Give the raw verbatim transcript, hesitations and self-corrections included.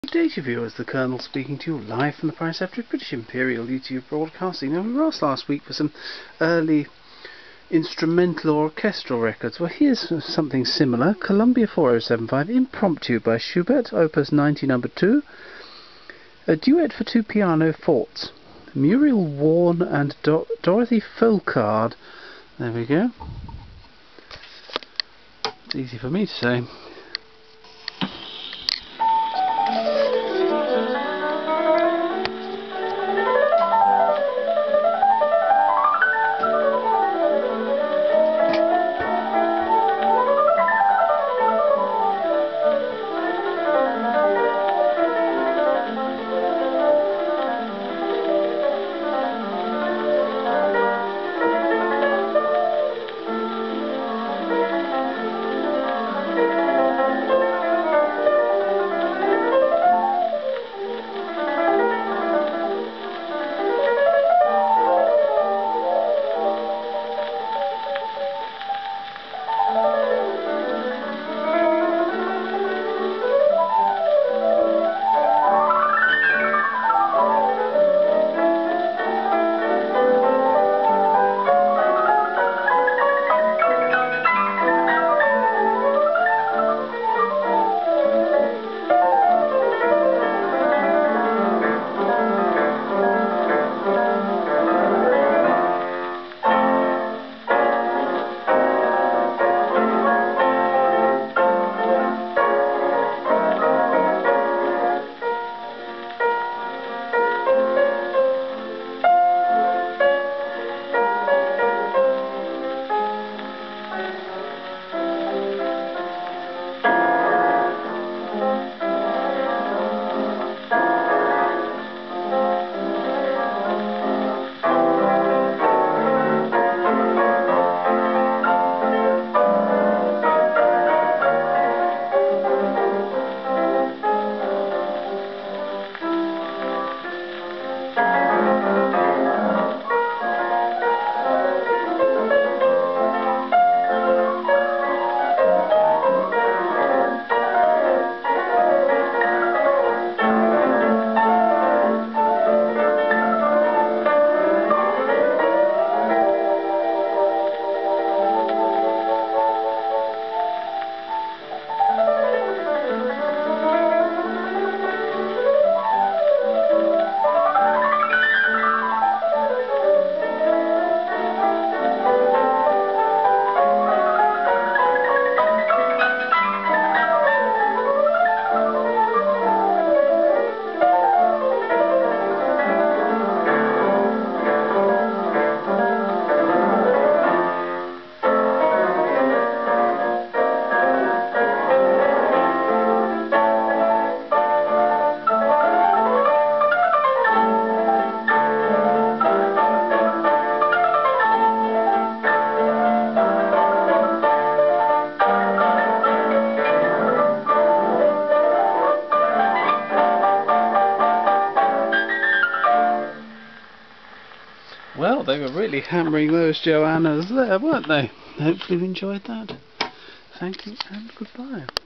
Good day to you viewers, the Colonel speaking to you live from the Preceptorate British Imperial YouTube Broadcasting. Now, we were asked last week for some early instrumental or orchestral records. Well, here's something similar. Columbia four oh seven five, Impromptu by Schubert, Opus ninety number two. A duet for two piano fortes. Muriel, Warne and Do Dorothy Folkard. There we go. It's easy for me to say. Well, they were really hammering those Joannas there, weren't they? Hopefully you enjoyed that. Thank you and goodbye.